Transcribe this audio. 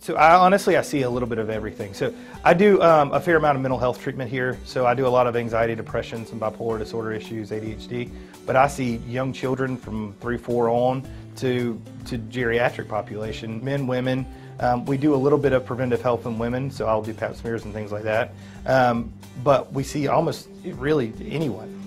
So I see a little bit of everything. So I do a fair amount of mental health treatment here. So I do a lot of anxiety, depression, some bipolar disorder issues, ADHD. But I see young children from 3, 4 on to geriatric population, men, women. We do a little bit of preventive health in women, so I'll do pap smears and things like that. But we see almost really anyone.